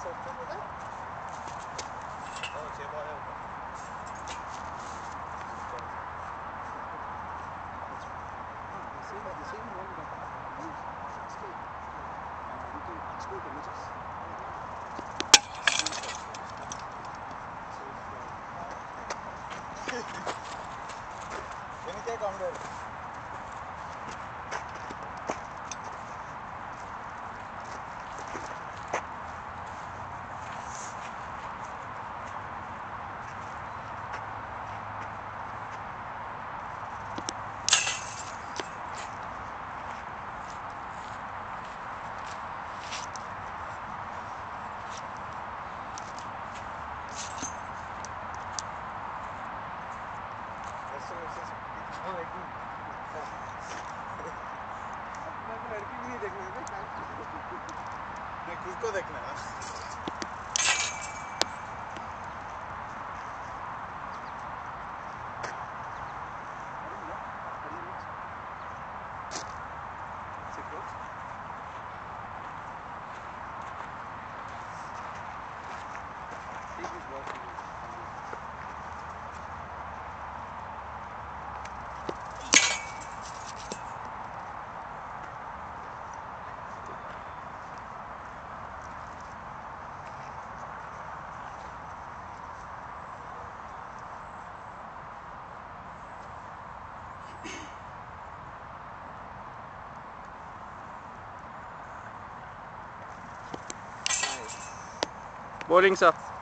Sorted med det? Ja, det ser bara ut. The same one that I use as escape. You can export images. Can you take on there? अपना को लड़की भी नहीं देखना है ना, नहीं खुद को देखना है। Bowling's up.